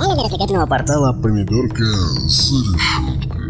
официального развлекательного портала «Помидорка за решеткой».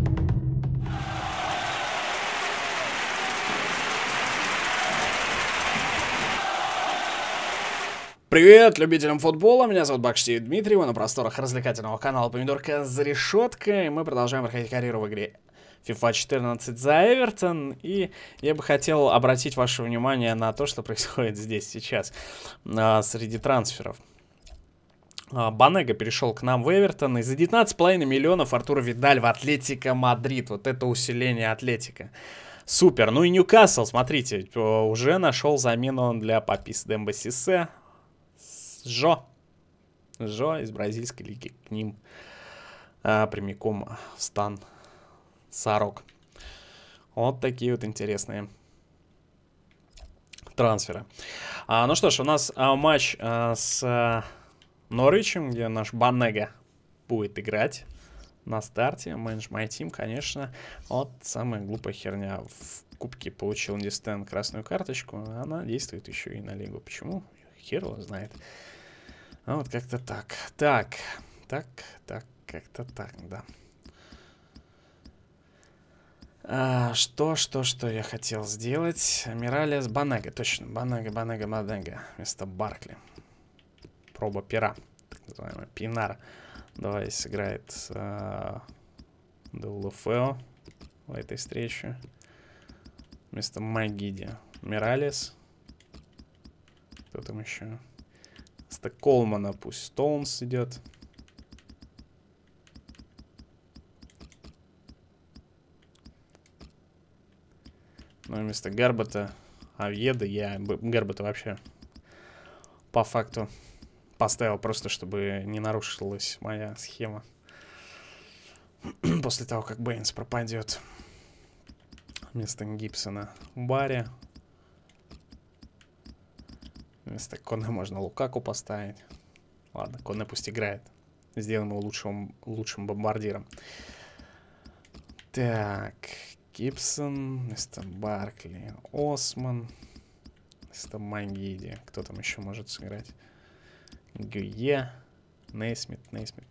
Привет любителям футбола, меня зовут Бакштиев Дмитрий, вы на просторах развлекательного канала «Помидорка за решеткой». Мы продолжаем проходить карьеру в игре FIFA 14 за Эвертон. И я бы хотел обратить ваше внимание на то, что происходит здесь сейчас, среди трансферов. Банега перешел к нам в Эвертон, и за 19,5 миллионов Артур Видаль в Атлетико Мадрид. Вот это усиление Атлетико. Супер. Ну и Ньюкасл, смотрите, уже нашел замену для Папис Демба Сиссе. Жо из бразильской лиги к ним прямиком в стан Сарок. Вот такие вот интересные трансферы. Ну что ж, у нас матч с Норвичем, где наш Банега будет играть на старте. Manage My Team, конечно. Вот самая глупая херня. В кубке получил Индистен красную карточку. Она действует еще и на лигу. Почему? Хер его знает. А вот как-то так. Как-то так, да. Что я хотел сделать? Миралес Банега, точно. Банега. Вместо Баркли. Проба пера. Так называемая Пинара. Давай сыграет Деулофео в этой встрече. Вместо Магиди. Миралес. Кто там еще? Вместо Колмана пусть Стоунс идет. Ну и вместо Гарбота Овьеда. Я Гарбота вообще по факту поставил просто, чтобы не нарушилась моя схема. После того, как Бейнс пропадет. Вместо Гибсона Барри. Вместо Коне можно Лукаку поставить. Ладно, Коне пусть играет. Сделаем его лучшим бомбардиром. Так, Гибсон. Вместо Баркли Осман. Вместо Магиди. Кто там еще может сыграть? Гюе. Нейсмит.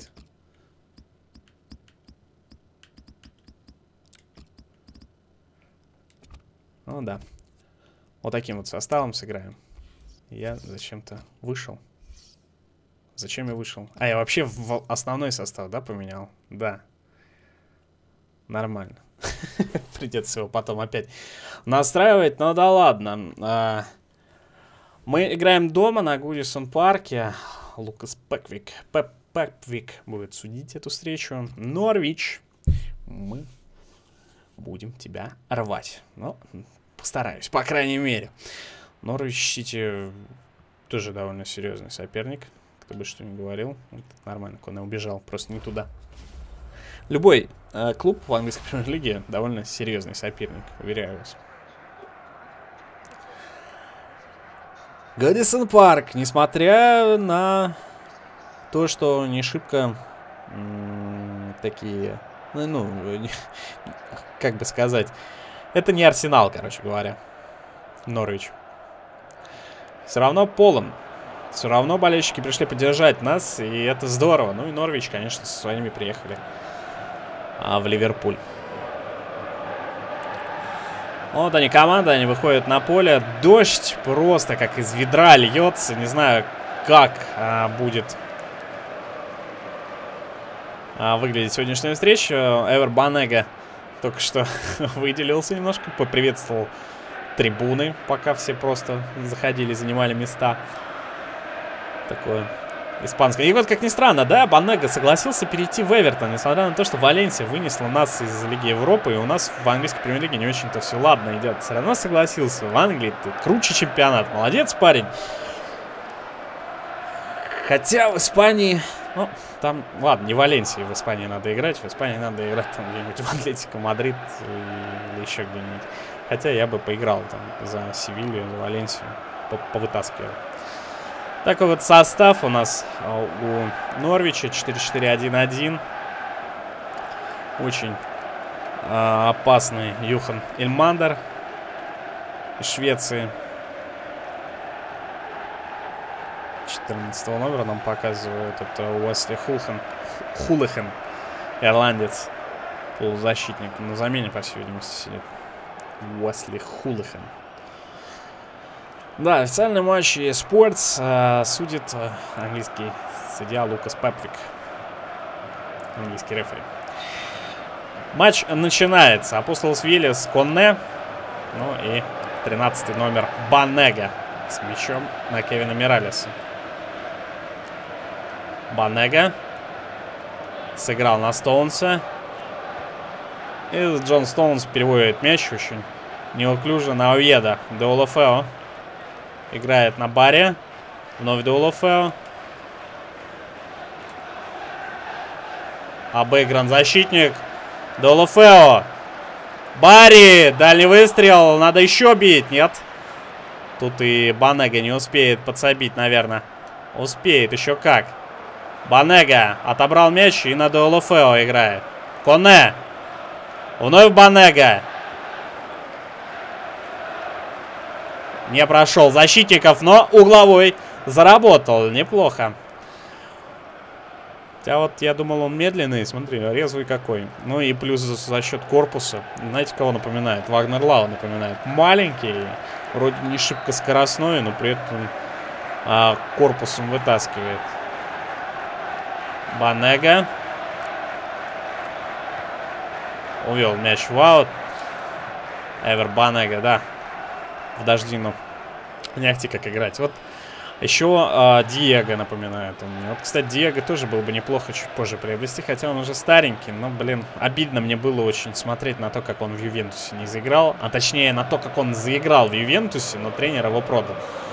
Ну да. Вот таким вот составом сыграем. Я зачем-то вышел. Зачем я вышел? Я вообще в основной состав, да, поменял? Да. Нормально. Придется его потом опять настраивать. Ну да ладно. Мы играем дома на Гудисон парке. Лукас Пеквик будет судить эту встречу. Норвич. Мы будем тебя рвать. Ну, постараюсь, по крайней мере. Норвич Сити тоже довольно серьезный соперник. Кто бы что ни говорил. Вот, нормально, Коне убежал, просто не туда. Любой клуб в английской премьер-лиге довольно серьезный соперник, уверяю вас. Годисон Парк, несмотря на то, что не шибко такие, как бы сказать, это не Арсенал, короче говоря, Норвич. Все равно полон. Все равно болельщики пришли поддержать нас, и это здорово. Ну и Норвич, конечно, со своими приехали в Ливерпуль. Вот они, команда, они выходят на поле. Дождь просто как из ведра льется. Не знаю, как будет выглядеть сегодняшняя встреча. Эвер Банега только что выделился немножко, поприветствовал трибуны, пока все просто заходили, занимали места. Такое испанское. И вот, как ни странно, да, Банега согласился перейти в Эвертон, несмотря на то, что Валенсия вынесла нас из Лиги Европы, и у нас в английской премьер-лиге не очень-то все ладно идет. Все равно согласился. В Англии ты круче чемпионат. Молодец, парень. Хотя в Испании... Ну, там, ладно, не в Валенсии в Испании надо играть. В Испании надо играть там где-нибудь в Атлетико Мадрид или еще где-нибудь. Хотя я бы поиграл там за Севилью, за Валенсию. Повытаскивал. Такой вот состав у нас у Норвича. 4-4-1-1. Очень опасный Юхан Эльмандер из Швеции. 14 номера нам показывают. Это Уэсли Хулихан, ирландец. Полузащитник. На замене, по всей видимости, сидит. Уэсли Хулихан. Да, официальный матч eSports судит английский судья Лукас Пепвик. Английский рефери. Матч начинается. Апостолос Виллис, Конне. Ну и 13-й номер Банега с мячом на Кевина Миралеса. Банега сыграл на Стоунса. И Джон Стоунс переводит мяч очень неуклюже на Овьеда. Деулофео играет на баре. Вновь Деулофео. Обыгран защитник. Деулофео. Барри! Дальний выстрел. Надо еще бить. Нет. Тут и Банега не успеет подсобить, наверное. Успеет. Еще как. Банега отобрал мяч и на Деулофео играет. Конне. Вновь Банега. Не прошел защитников, но угловой заработал. Неплохо. Хотя вот я думал, он медленный. Смотри, резвый какой. Ну и плюс за счет корпуса. Знаете, кого напоминает? Вагнер Лау напоминает. Маленький. Вроде не шибко скоростной, но при этом корпусом вытаскивает. Банега. Увел мяч в аут. Эвер Банега, да. В дождину. Не ахти как играть. Вот еще Диего напоминает. Вот, кстати, Диего тоже было бы неплохо чуть позже приобрести. Хотя он уже старенький. Но, блин, обидно мне было очень смотреть на то, как он в Ювентусе не заиграл. А точнее, на то, как он заиграл в Ювентусе, но тренер его продал.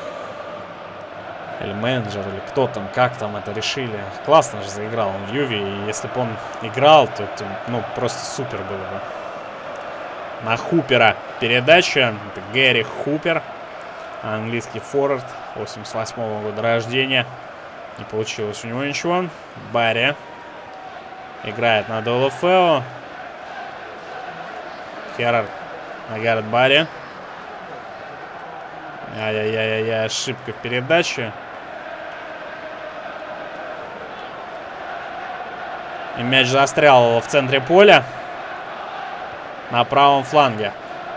Или менеджер, или кто там, как там это решили. Классно же заиграл он в Юве. И если бы он играл, то это, ну, просто супер было бы. На Хупера передача. Это Гэри Хупер. Английский форвард. 88-го года рождения. Не получилось у него ничего. Барри. Играет на Деулофео. Херард. На Гаррет Барри. Ай-яй-яй-яй, ошибка в передаче. И мяч застрял в центре поля. На правом фланге.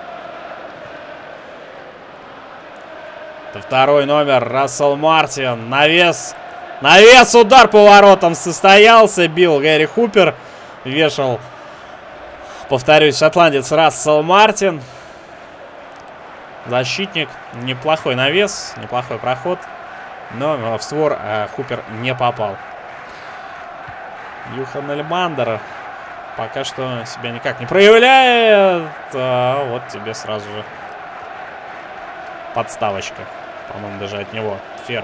Это второй номер. Рассел Мартин. Навес. Навес. Удар по воротам состоялся. Бил Гэри Хупер. Вешал, повторюсь, шотландец Рассел Мартин. Защитник. Неплохой навес. Неплохой проход. Но в створ Хупер не попал. Юхан Эльмандер пока что себя никак не проявляет. Вот тебе сразу же подставочка. По-моему, даже от него. Фер.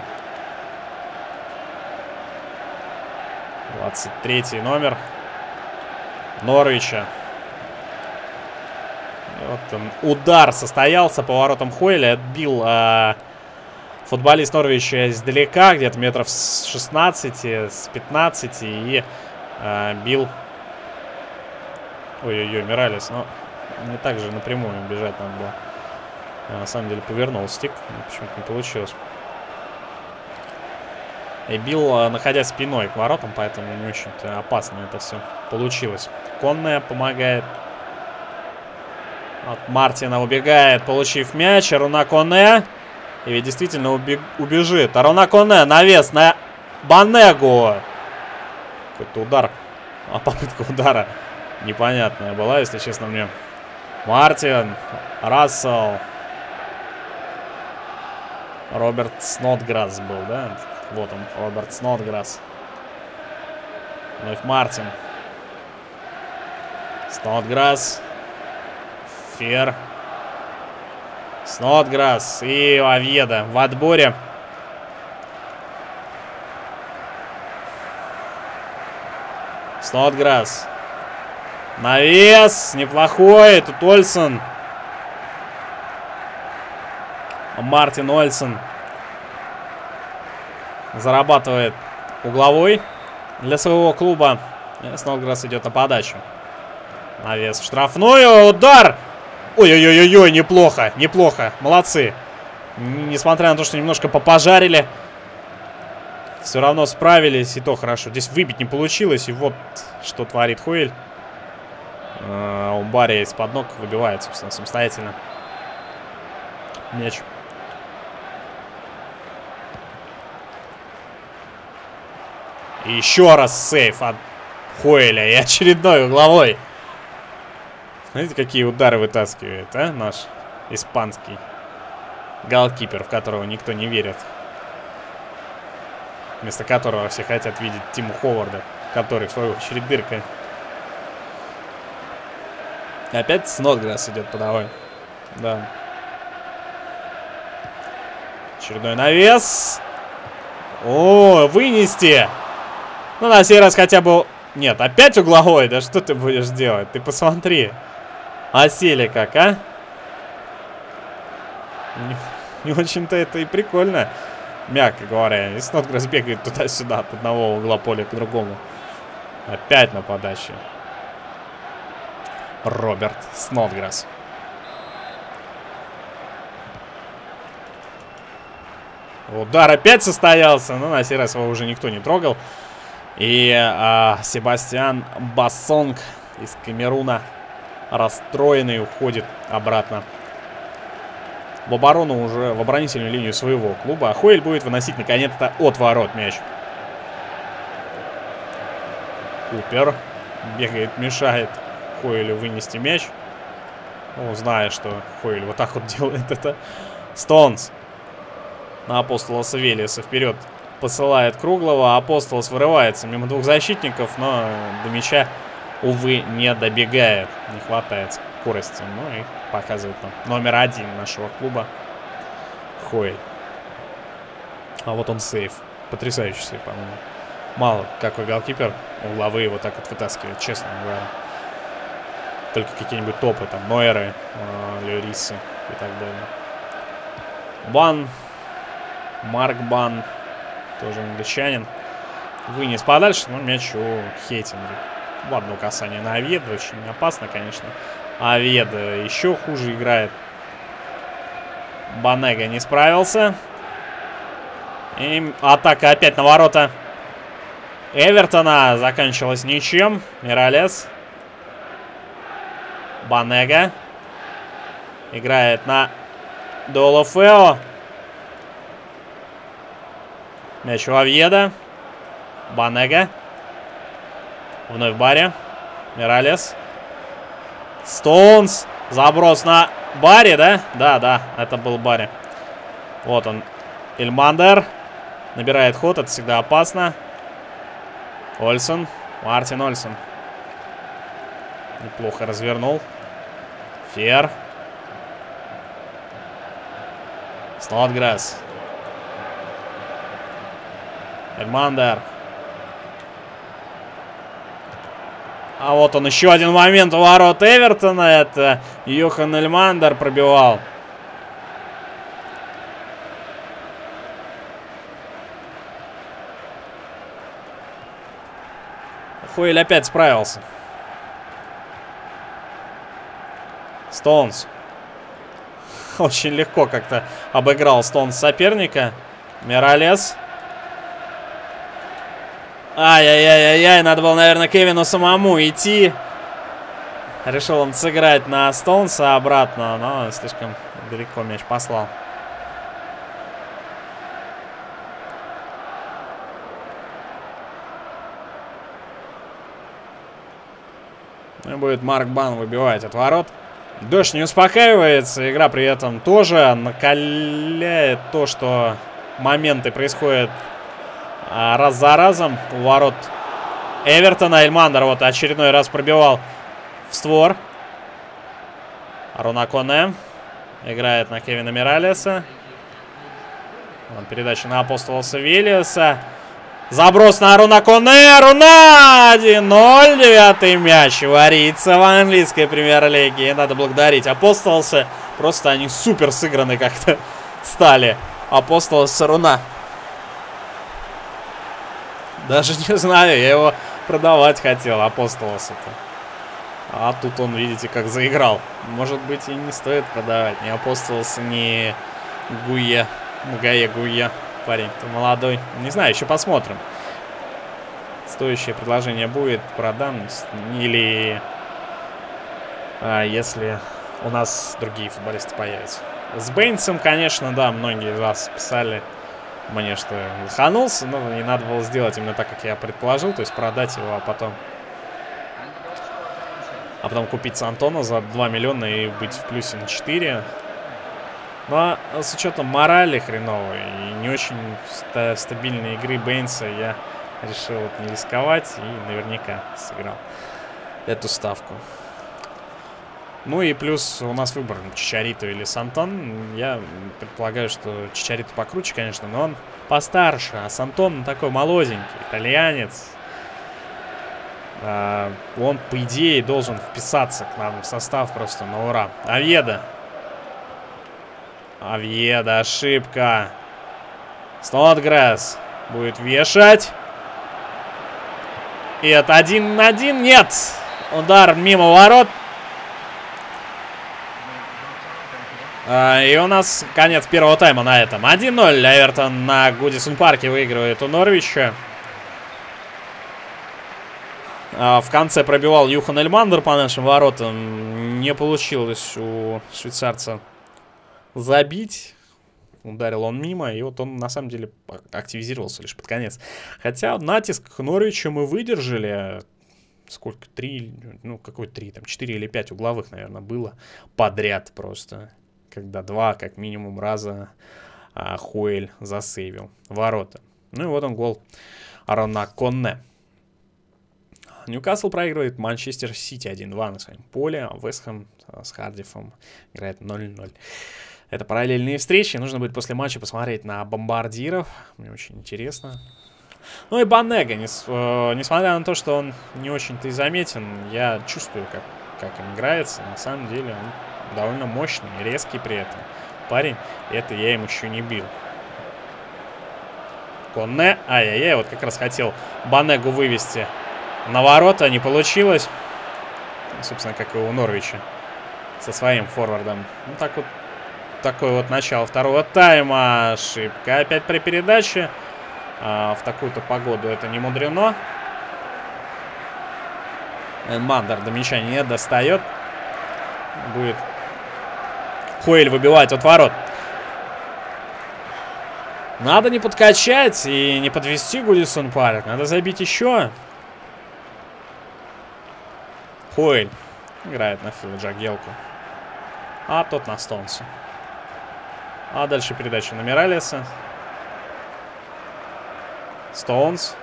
23-й номер Норвича. Вот он. Удар состоялся по воротам Хойля. Отбил футболист Норвича издалека. Где-то метров с 16, с 15. И бил. Ой-ой-ой, Миралес. Но не так же напрямую бежать надо было. На самом деле повернул стик. Почему-то не получилось. И бил, находясь спиной к воротам, поэтому не очень-то опасно это все получилось. Конне помогает. От Мартина убегает, получив мяч. Руна Конне. И ведь действительно убежит. Руна Конне, навес на Банегу. Какой-то удар. Попытка удара непонятная была, если честно мне. Мартин. Рассел. Роберт Снотграсс был, да? Вот он, Роберт Снотграсс. Вновь Мартин. Снотграсс. Фер. Снотграсс. И Овьеда в отборе. Снотграсс. Навес. Неплохой. Тут Ольсон. Мартин Ольсон зарабатывает угловой для своего клуба. И Снотграсс идет на подачу. Навес в штрафную. Удар! Ой-ой-ой-ой, неплохо, неплохо. Молодцы. Несмотря на то, что немножко попожарили. Все равно справились, и то хорошо. Здесь выбить не получилось, и вот что творит Хойль. У Барри из-под ног выбивает, собственно, самостоятельно мяч. И еще раз сейф от Хойля. И очередной угловой. Смотрите, какие удары вытаскивает, а, наш испанский голкипер, в которого никто не верит. Вместо которого все хотят видеть Тима Ховарда, который, в свою очередь, дырка. И опять Снодграсс идет подавай. Да. Очередной навес. О, вынести. Ну, на сей раз хотя бы... Нет, опять угловой. Да что ты будешь делать? Ты посмотри. Осели как, а? Не очень-то это и прикольно. Мягко говоря. И Снодграсс бегает туда-сюда от одного угла поля к другому. Опять на подаче. Роберт Снодграсс. Удар опять состоялся. Но на сей раз его уже никто не трогал. И Себастьян Бассонг из Камеруна, расстроенный, уходит обратно в оборону, уже в оборонительную линию своего клуба. А Хойль будет выносить наконец-то от ворот мяч. Купер бегает, мешает Хойлю вынести мяч. Ну, зная, что Хойль вот так вот делает это. Стоунс на Апостолоса Велиаса вперед посылает Круглого. Апостолос вырывается мимо двух защитников, но до мяча, увы, не добегает. Не хватает скорости. Ну и показывает нам номер 1 нашего клуба Хойль. А вот он сейф. Потрясающий сейф, по-моему. Мало какой голкипер угловые вот так вот вытаскивает, честно говоря. Только какие-нибудь топы, там, Нойеры, Льорисы и так далее. Бан. Марк Бан. Тоже англичанин. Вынес подальше, но мяч у Хейтинга. В одно касание на Овьеда. Очень опасно, конечно. Овьеда еще хуже играет. Банега не справился. И атака опять на ворота Эвертона заканчивалась ничем. Миралес. Банега. Играет на Деолофео. Мяч у Овьеда. Банега. Вновь Барри. Миралес. Стоунс. Заброс на Барри, да? Да, это был Барри. Вот он. Ильмандер. Набирает ход, это всегда опасно. Ольсон. Мартин Ольсон. Неплохо развернул. Фер. Снодграсс. Эльмандер. А вот он, еще один момент у ворот Эвертона. Это Йохан Эльмандер пробивал. Хойль опять справился. Стоунс. Очень легко как-то обыграл Стоунс соперника. Миралес. Ай-яй-яй-яй-яй, надо было, наверное, Кевину самому идти. Решил он сыграть на Стоунса обратно, но слишком далеко мяч послал. И будет Марк Бан выбивать от ворот. Дождь не успокаивается, игра при этом тоже накаляет то, что моменты происходят раз за разом у ворот Эвертона. Эльмандер вот очередной раз пробивал в створ. Аруна Коне играет на Кевина Миралеса. Передача на Апостолоса Велиаса. Заброс на Аруна Коне. Аруна! 1-0. 9-й мяч варится в английской премьер-лиге. Надо благодарить Апостолоса. Просто они супер сыграны как-то стали. Апостолос Аруна. Даже не знаю, я его продавать хотел, Апостолоса-то. А тут он, видите, как заиграл. Может быть, и не стоит продавать ни Апостолоса, ни Гуе. Гуе. Парень-то молодой. Не знаю, еще посмотрим. Стоящее предложение будет, продам. Или если у нас другие футболисты появятся. С Бейнсом, конечно, да, многие из вас писали мне, что лоханулся. Но не надо было сделать именно так, как я предположил. То есть продать его, а потом купить Антона за 2 миллиона и быть в плюсе на 4. Ну, а с учетом морали хреновой и не очень стабильной игры Бейнса, я решил вот не рисковать и наверняка сыграл эту ставку. Ну и плюс у нас выбор Чичарито или Сантон. Я предполагаю, что Чичарито покруче, конечно, но он постарше. А Сантон такой молоденький, итальянец. Он, по идее, должен вписаться к нам в состав просто на ура. Овьедо. Овьедо, ошибка. Снодгресс будет вешать. И это 1-1. Нет! Удар мимо ворот. И у нас конец первого тайма на этом. 1-0. Эвертон на Гудисон парке выигрывает у Норвича. В конце пробивал Юхан Эльмандер по нашим воротам. Не получилось у швейцарца забить. Ударил он мимо. И вот он на самом деле активизировался лишь под конец. Хотя натиск Норвича мы выдержали. Сколько? 3? Ну, какой 3? Там 4 или 5 угловых, наверное, было подряд просто. Когда 2, как минимум, раза Хоэль засейвил ворота. Ну и вот он, гол Арона Конне. Ньюкасл проигрывает Манчестер Сити 1-2 на своем поле. А Вест Хэм с Кардиффом играет 0-0. Это параллельные встречи. Нужно будет после матча посмотреть на бомбардиров. Мне очень интересно. Ну и Банега. Несмотря на то, что он не очень-то и заметен, я чувствую, как он играется. На самом деле он довольно мощный и резкий при этом парень. Это я им еще не бил. Конне. Ай-яй-яй. Вот как раз хотел Банегу вывести на ворота. Не получилось. Собственно, как и у Норвича. Со своим форвардом. Ну, так вот. Такое вот начало второго тайма. Ошибка опять при передаче. В такую-то погоду это не мудрено. Эльмандер до мяча не достает. Будет Хоэль выбивать от ворот. Надо не подкачать и не подвести Гудисон парк. Надо забить еще. Хоэль играет на Фила Джагелку. А тот на Стоунса. А дальше передача на Миралеса. Стоунс.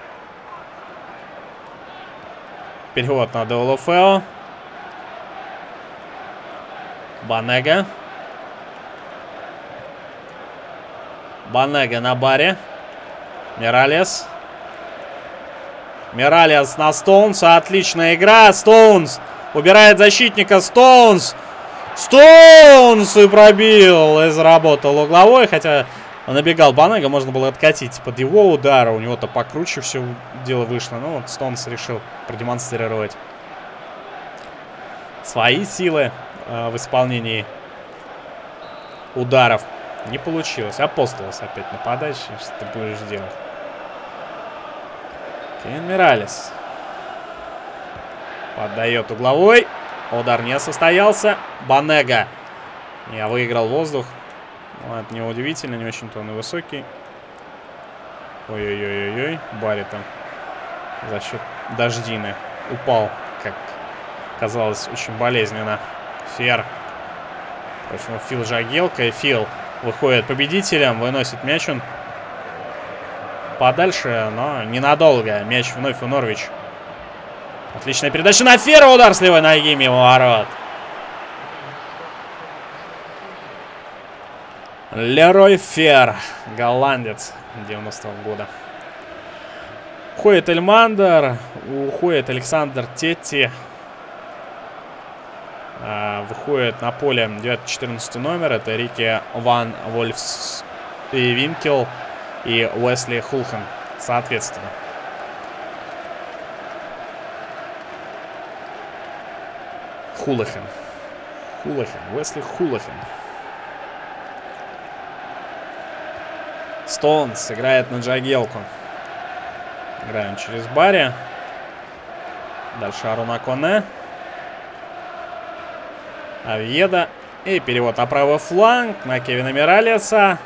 Переход на Деолофео. Банега. Банега на баре. Миралес. Миралес на Стоунса. Отличная игра. Стоунс убирает защитника. Стоунс. Стоунс и пробил. И заработал угловой. Хотя набегал Банега. Можно было откатить под его удара. У него-то покруче все дело вышло. Ну вот Стоунс решил продемонстрировать свои силы в исполнении ударов. Не получилось. Апостолос опять нападающий. Что ты будешь делать? Кен Миралес. Поддает угловой. Удар не состоялся. Банега. Я выиграл воздух. Ну, это неудивительно. Не очень-то он и высокий. Ой-ой-ой-ой-ой. Барри там за счет дождины упал. Как казалось, очень болезненно. Фер. Впрочем, Фил Джагелка. И Фил выходит победителем. Выносит мяч он подальше, но ненадолго. Мяч вновь у Норвич. Отличная передача на Фера. Удар с левой ноги мимо ворот. Лерой Фер. Голландец 90-го года. Уходит Эльмандер. Уходит Александр Тетти. Выходит на поле 9-14 номер. Это Рике Ван Вольфс и Винкел и Уэсли Хулхан, соответственно. Хулахан. Уэсли Хулахан. Стоунс играет на Джагелку. Играем через Барри. Дальше Аруна Коне. Овьедо. И перевод на правый фланг на Кевина Миралеса.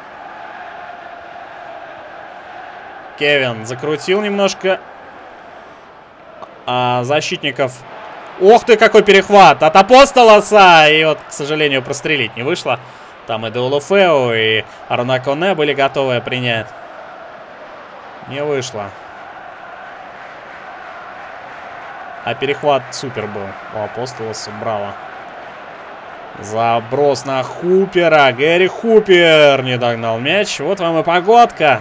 Кевин закрутил немножко защитников. Ох ты, какой перехват от Апостолоса. И вот, к сожалению, прострелить не вышло. Там и Деулофео, и Аруна Коне были готовы принять. Не вышло. А перехват супер был у Апостолоса. Браво. Заброс на Хупера. Гэри Хупер не догнал мяч. Вот вам и погодка.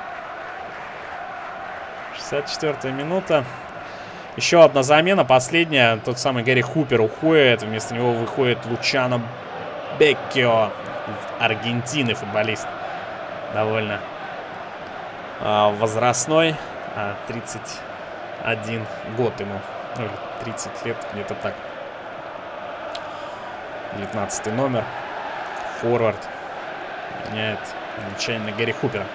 64-я минута. Еще одна замена, последняя. Тот самый Гэри Хупер уходит. Вместо него выходит Лучано Беккио. Аргентины футболист. Довольно возрастной. 31 год ему. 30 лет, где-то так. 19 номер. Форвард. Меняет нечаянно Гэри Хупера.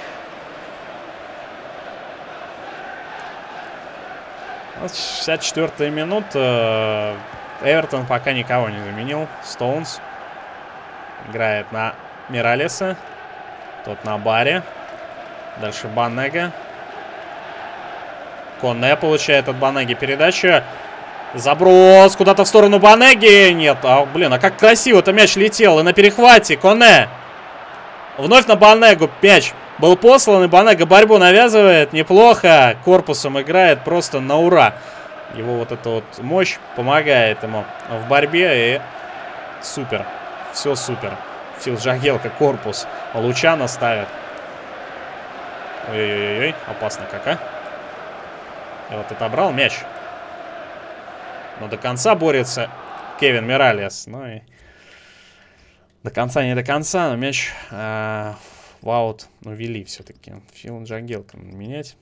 Вот 64-я минута. Эвертон пока никого не заменил. Стоунс играет на Миралеса. Тот на Барри. Дальше Банега. Коне получает от Банеги передачу. Заброс куда-то в сторону Банеги. Нет, блин, а как красиво-то мяч летел. И на перехвате Коне. Вновь на Банегу мяч был послан, и Банега борьбу навязывает. Неплохо. Корпусом играет просто на ура. Его вот эта вот мощь помогает ему в борьбе. И супер. Все супер. Фил Джагелка корпус. Лучано ставит. Ой-ой-ой. Опасно как, а? И вот отобрал мяч. Но до конца борется Кевин Миралес. Ну и до конца не до конца, но мяч в аут, ну, вели все-таки. Фил Джагелка менять.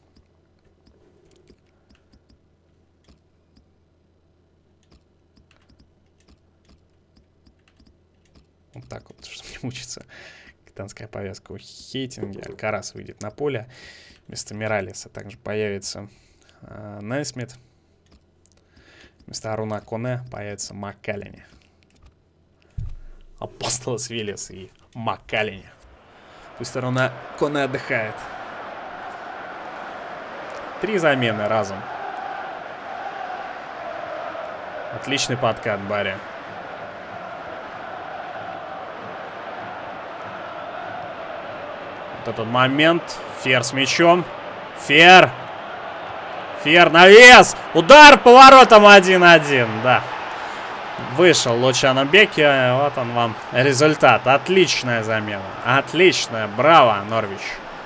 Вот так вот, чтобы не мучиться. Капитанская повязка у Хейтинга. Алькарас выйдет на поле. Вместо Миралеса также появится Нейсмит. Вместо Аруна Коне появится Маккалини. Апостолос Виллес и Маккалини. Пусть Аруна Коне отдыхает. 3 замены разом. Отличный подкат Барри. Вот этот момент. Фер с мячом. Фер. Фер навес. Удар поворотом 1-1. Да. Вышел Лучано Беккио. Вот он вам результат. Отличная замена. Отличная. Браво, Норвич.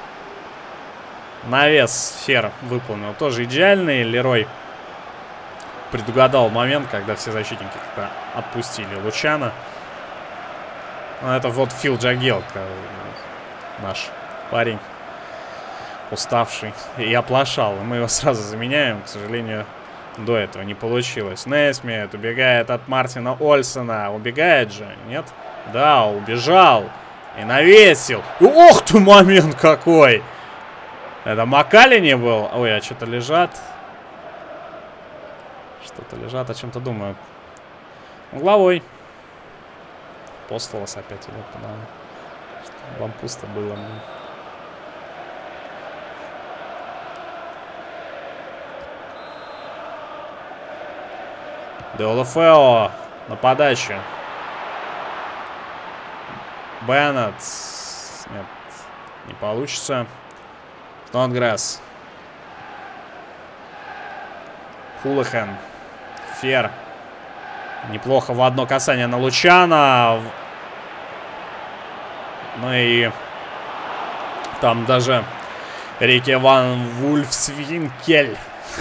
Навес Фер выполнил тоже идеальный. Лерой предугадал момент, когда все защитники как-то отпустили Лучано. Это вот Фил Джагелка. Наш парень. Уставший и оплошал. Мы его сразу заменяем. К сожалению, до этого не получилось. Нейсмит убегает от Мартина Ольсена. Убегает же, нет? Да, убежал. И навесил. Ох ты, момент какой! Это Маккалини был. Ой, а что-то лежат. Что-то лежат, о чем-то думают. Угловой. Апостолос опять идет подавай. Чтобы вам пусто было. Деулофео на подачу. Беннет. Нет, не получится. Снодгресс. Хулихан. Фер. Неплохо в одно касание на Лучано. Ну и там даже Рики Ван Вульфсвинкель.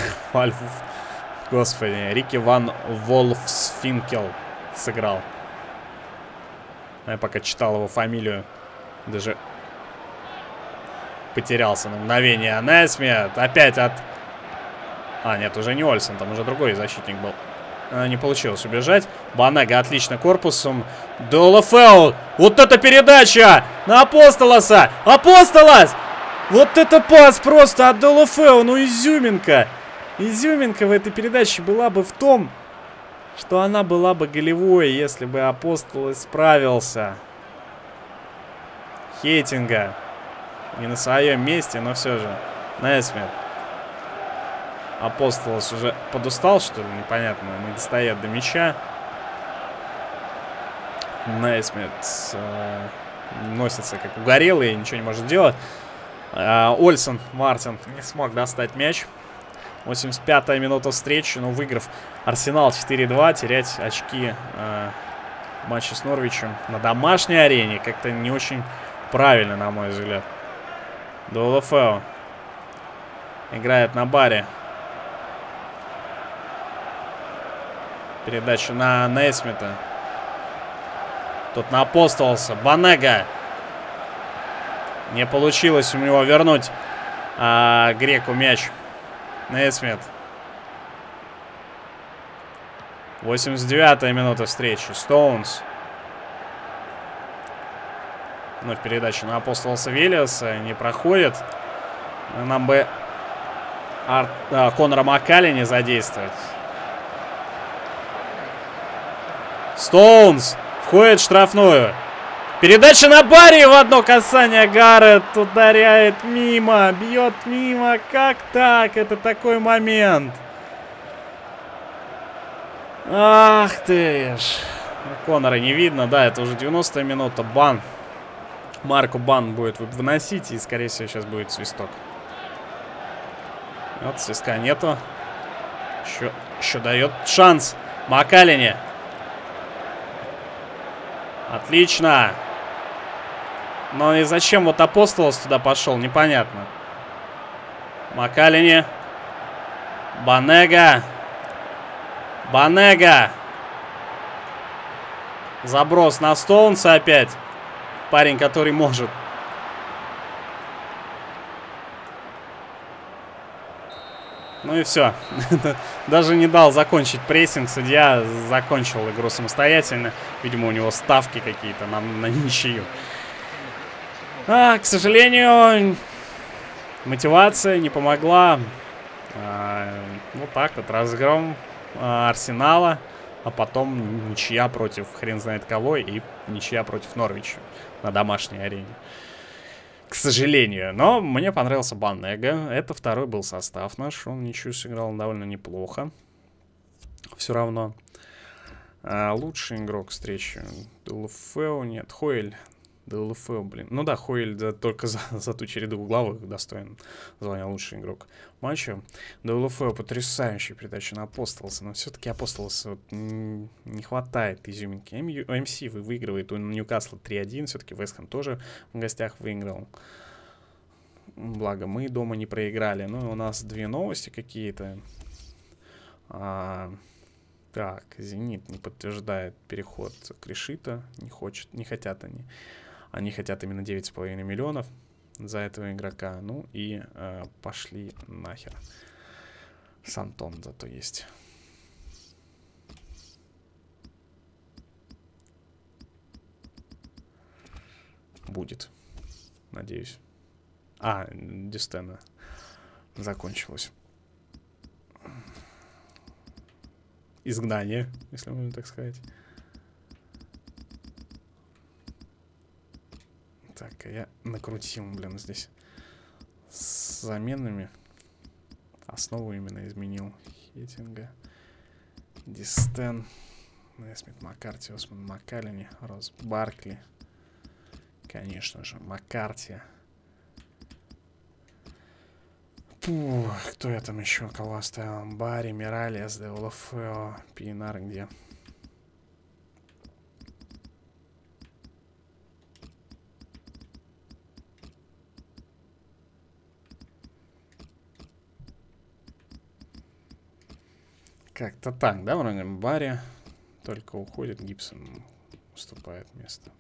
Господи, Рики Ван Волфсфинкел сыграл. Я пока читал его фамилию, даже потерялся на мгновение. Нейсмит опять от... А, нет, уже не Ольсен, там уже другой защитник был. Не получилось убежать. Банега отлично корпусом. Деулофео. Вот эта передача! На Апостолоса! Апостолос! Вот это пас просто от Деулофео, ну изюминка. Изюминка в этой передаче была бы в том, что она была бы голевой, если бы Апостолос справился. Хейтинга. Не на своем месте, но все же. Несмит. Апостолос уже подустал, что ли? Непонятно. Не достает до мяча. Несмит носится как угорелый, ничего не может делать. Ольсен Мартин не смог достать мяч. 85-я минута встречи. Но выиграв Арсенал 4-2, терять очки в матче с Норвичем на домашней арене как-то не очень правильно, на мой взгляд. Деулофео играет на баре. Передача на Несмита. Тут на Апостолоса. Банега. Не получилось у него вернуть греку мяч. Несмит. 89-я минута встречи. Стоунс. Вновь передача на Апостолоса Виллиаса. Не проходит. Нам бы Конора Маккалини задействовать. Стоунс входит в штрафную. Передача на баре, в одно касание Гаррет ударяет мимо, бьет мимо. Как так? Это такой момент. Ах ты ж. Конора не видно, да, это уже 90-я минута. Бан. Марку Бан будет выносить, и, скорее всего, сейчас будет свисток. Вот, свистка нету. Еще дает шанс Маккалини. Отлично. Но и зачем вот Апостолос туда пошел, непонятно. Маккалини. Банега. Банега. Заброс на Стоунса опять. Парень, который может. Ну и все. Даже не дал закончить прессинг. Судья закончил игру самостоятельно. Видимо, у него ставки какие-то на ничью. К сожалению, мотивация не помогла. Вот так вот. Разгром Арсенала. А потом ничья против хрен знает кого. И ничья против Норвича на домашней арене. К сожалению. Но мне понравился Банега. Это второй был состав наш. Он ничью сыграл довольно неплохо. Все равно. Лучший игрок встречи. Деулофео. Нет, Хойль. Деулофео, блин. Ну да, Хойль да, только за ту череду угловых достоин звания лучший игрок матча. Деулофео потрясающая передача на Апостолоса. Но все-таки Апостолоса вот, не хватает изюминки. МС выигрывает у Ньюкасла 3-1. Все-таки Вест Хэм тоже в гостях выиграл. Благо мы дома не проиграли. Ну и у нас две новости какие-то. Так, Зенит не подтверждает переход Кришита. Не хотят они. Они хотят именно 9,5 миллионов за этого игрока. Ну и пошли нахер. Сантон зато есть. Будет. Надеюсь. Дистена закончилось. Изгнание, если можно так сказать. Так, а я накрутил, блин, здесь с заменами. Основу именно изменил. Хейтинга. Дистен. Несмит, Маккарти, Осман, Маккалини, Рос Баркли. Конечно же, Маккарти. Кто я там еще? Кого оставил? Барри, Миралес, Деулофео, Пинар где? Как-то так, да, вроде Барри. Только уходит, Гибсон уступает место.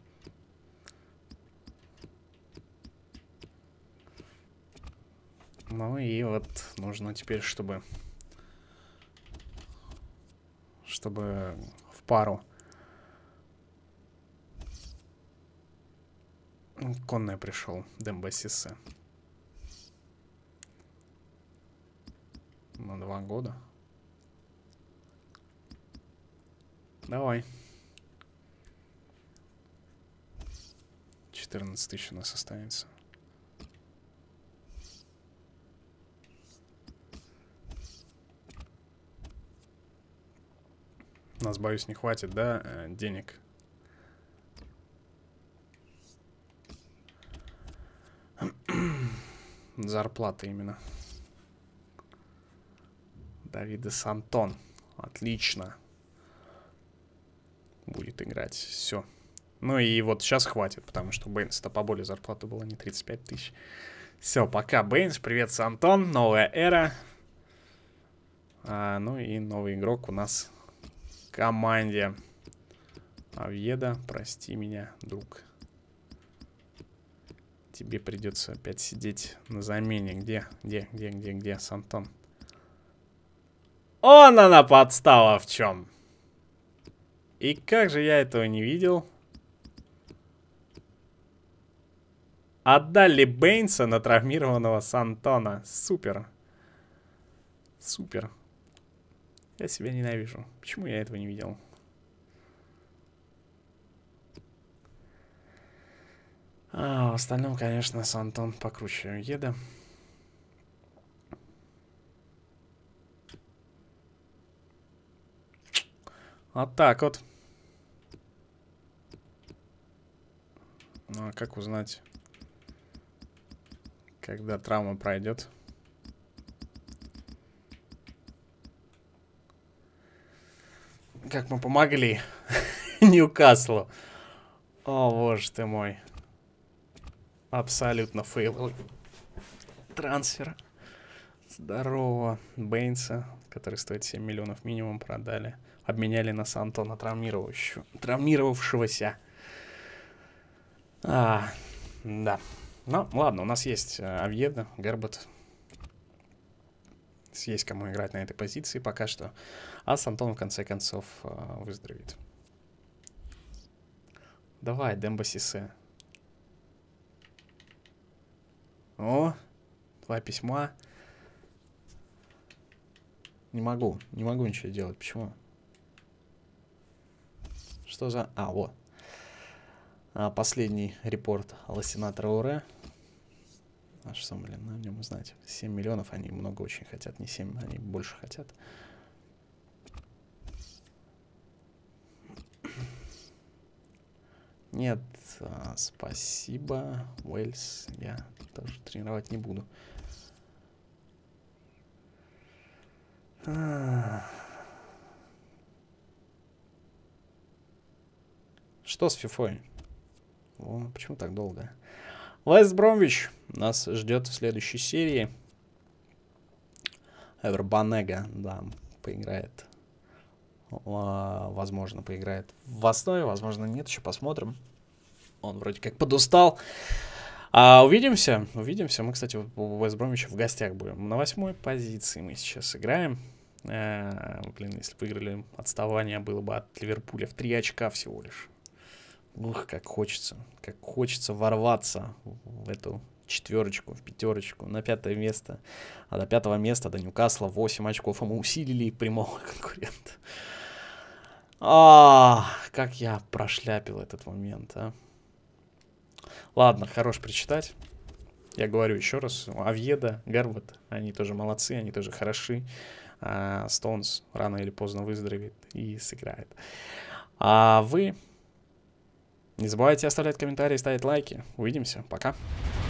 Ну и вот нужно теперь, чтобы в пару Конная пришел. Демба Сиссе. На 2 года. Давай. 14 тысяч у нас останется. У нас, боюсь, не хватит, да, денег. Зарплата именно. Давидес Антон. Отлично. Будет играть. Все. Ну и вот сейчас хватит, потому что у Бэйнса-то поболее зарплата была, не 35 тысяч. Все, пока, Бэйнс. Привет, Антон. Новая эра. Ну и новый игрок у нас в команде. Овьедо, прости меня, друг. Тебе придется опять сидеть на замене. Где, Сантон? Она подстава в чем? И как же я этого не видел? Отдали Бэйнса на травмированного Сантона. Супер. Супер. Я себя ненавижу. Почему я этого не видел? В остальном, конечно, Сантон покруче Еда. Вот так вот. Ну а как узнать, когда травма пройдет? Как мы помогли Ньюкаслу. О, боже ты мой. Абсолютно фейл трансфер. Здорово. Бэйнса, который стоит 7 миллионов минимум, продали. Обменяли на Сантона травмировавшегося. Да. Ну, ладно, у нас есть Овьедо, Гербот. Есть кому играть на этой позиции пока что. А Сантон, в конце концов, выздоровеет. Давай, Демба Сиссе. О, 2 письма. Не могу ничего делать. Почему? Что за... вот. Последний репорт Лассина Трауре. Что, блин, на нем узнать? 7 миллионов, они много очень хотят. Не 7, они больше хотят. Нет, спасибо, Уэльс. Я тоже тренировать не буду. Что с Фифой? Почему так долго? Вест Бромвич нас ждет в следующей серии. Эвер Банега, да, поиграет. Возможно, поиграет в основе, возможно, нет, еще посмотрим. Он вроде как подустал. Увидимся. Мы, кстати, у Вест Бромвича в гостях будем. На 8-й позиции мы сейчас играем. Блин, если выиграли, отставание было бы от Ливерпуля в 3 очка всего лишь. Ух, как хочется ворваться в эту четверочку, в пятерочку, на 5-е место. А до 5-го места, до Ньюкасла 8 очков, а мы усилили прямого конкурента. Как я прошляпил этот момент, а. Ладно, хорош прочитать. Я говорю еще раз, Овьедо, Гарбот, они тоже молодцы, они тоже хороши. Стоунс рано или поздно выздоровеет и сыграет. А вы... Не забывайте оставлять комментарии, ставить лайки. Увидимся. Пока.